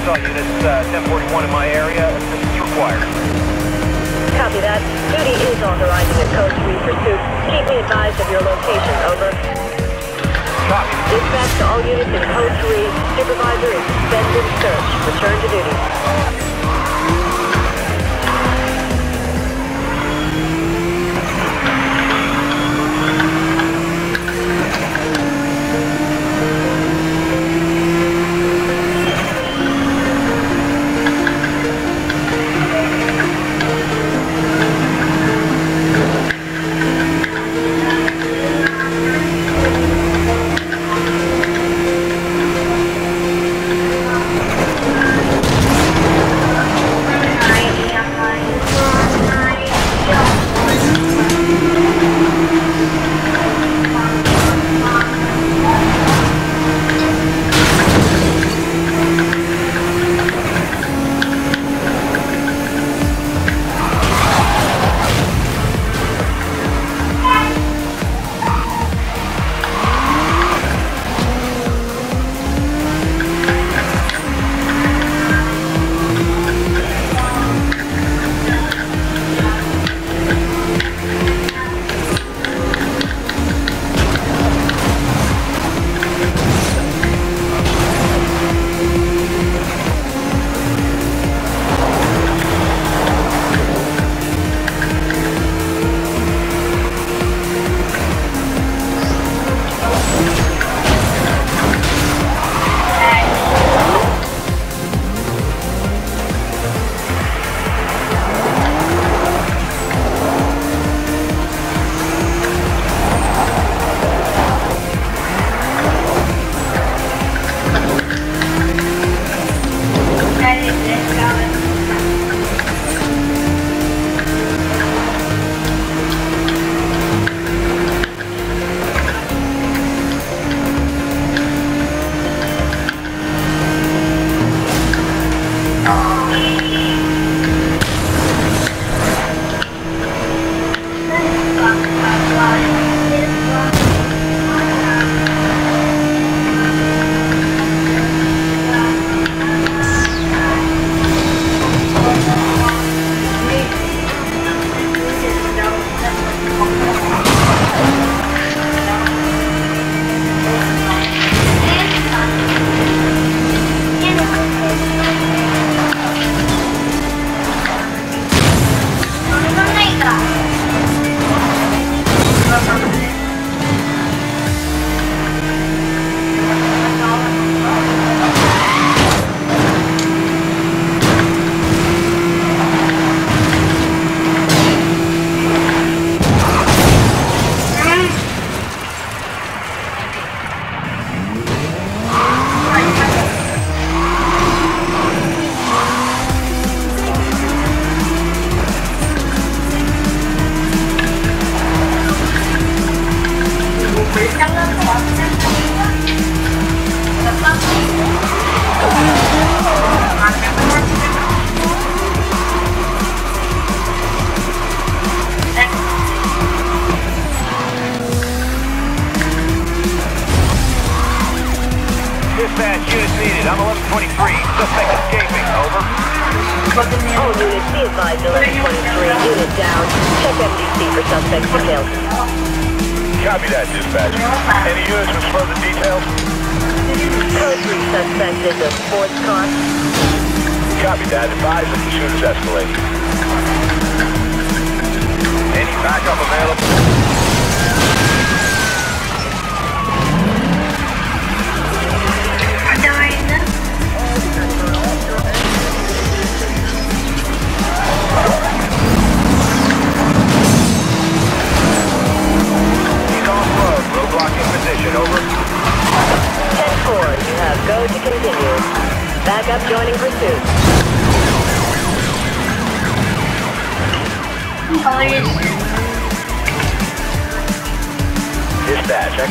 all units, 1041 in my area. Assistance required. Copy that. Duty is authorizing a code 3 pursuit. Keep me advised of your location, over. Copy. Dispatch to all units in code 3. Supervisor is suspended search. Return to duty. Dispatch, units needed. I'm 1123. Suspect escaping. Over. All units, be advised, 1123. Unit down. Check MDC for suspect details. Copy that, dispatch. Any units with further details? Code 3 suspect is a sports car. Copy that. Advise if the shooter's escalating. Any backup available? Roadblock in position, over. 10-4, you have go to continue. Backup joining pursuit. Dispatch,